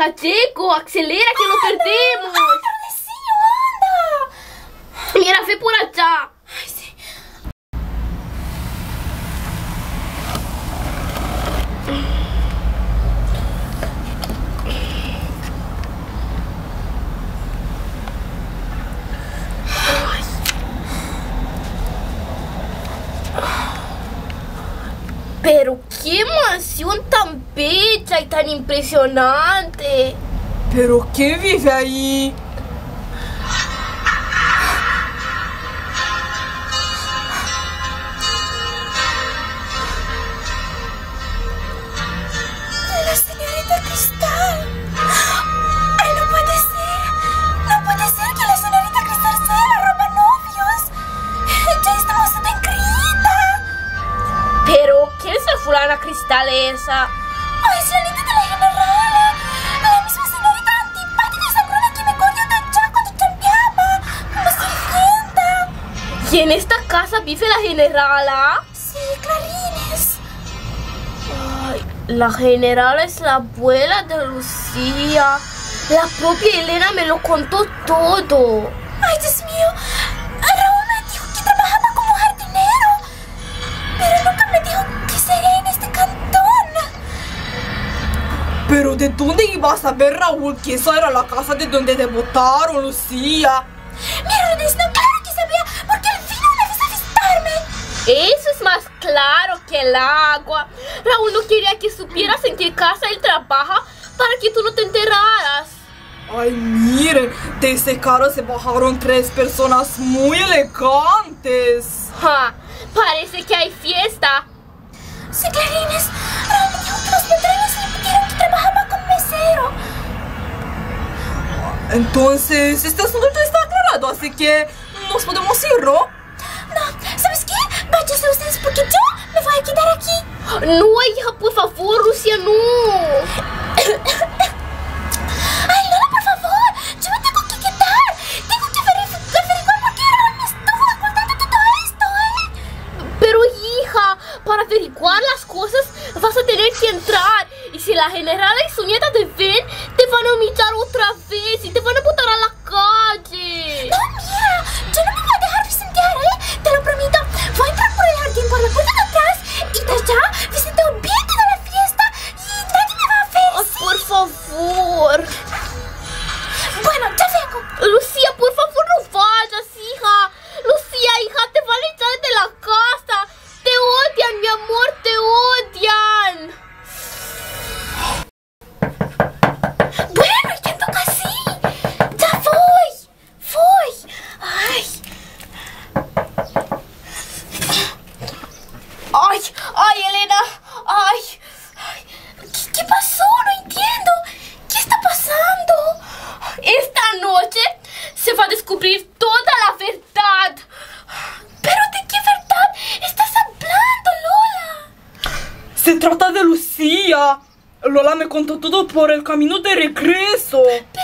Cacheco, acelera que nos perdemos. Ay, sí, anda. Mira, ve por allá. Ay, sí. Pero qué mansión tan bella y tan impresionante. ¿Pero quién vive ahí? La señorita Cristal. Ay, no puede ser. No puede ser que la señorita Cristal sea la roba novios. Ya estamos tan increíble. Pero ¿quién es la fulana Cristal esa? Ay, es la nieta de la generala. La misma señorita antipática y sangrona que me cogió de allá cuando chambeaba. Una sirvienta. ¿Y en esta casa vive la generala? Sí, Clarines. Ay, la generala es la abuela de Lucía. La propia Elena me lo contó todo. Ay, Dios mío. Raúl me dijo que trabajaba como jardinero. Pero nunca me dijo que sería en este cantón. ¿Pero de dónde ibas a ver, Raúl, que esa era la casa de donde te botaron, Lucía? Mira, Ernesto, claro que sabía, porque al fin una vez a visitarme. Eso es más claro que el agua. Raúl no quería que supieras en qué casa él trabaja para que tú no te enteraras. Ay, miren, de ese carro se bajaron 3 personas muy elegantes. Ja, parece que hay fiesta. Sí, Clarines, Raúl me dijo que los patrones le pidieron que trabajaba como mesero. Entonces, este asunto ya está aclarado, así que nos podemos ir, ¿no? No, ¿sabes qué? Váyanse ustedes porque yo me voy a quedar aquí. No, hija, por favor, Lucía, no. Ay, Lola, por favor, yo me tengo que quedar. Tengo que averiguar por qué Raúl me estuvo ocultando todo esto, Pero, hija, para averiguar las cosas vas a tener que entrar. Y si la generala y su nieta te ven, te van a humillar otra vez y te van a botar a la calle. No, mira, yo no me voy a dejar vicentear, te lo prometo. Voy a entrar por el jardín por la puerta de atrás y de allá visiteo bien toda la fiesta y nadie me va a ver. Oh, por favor. Bueno, ya vengo. Lucía, por favor, no vayas, hija. Lucía, hija, te van a echar de la casa. Te odian, mi amor, te odian. Bueno, ya toca así. Ya voy. Ay. Ay, Elena. Ay. ¿Qué pasó? No entiendo. ¿Qué está pasando? Esta noche se va a descubrir toda la verdad. ¿Pero de qué verdad estás hablando, Lola? Se trata de Lucía. Lola me contó todo por el camino de regreso. Pero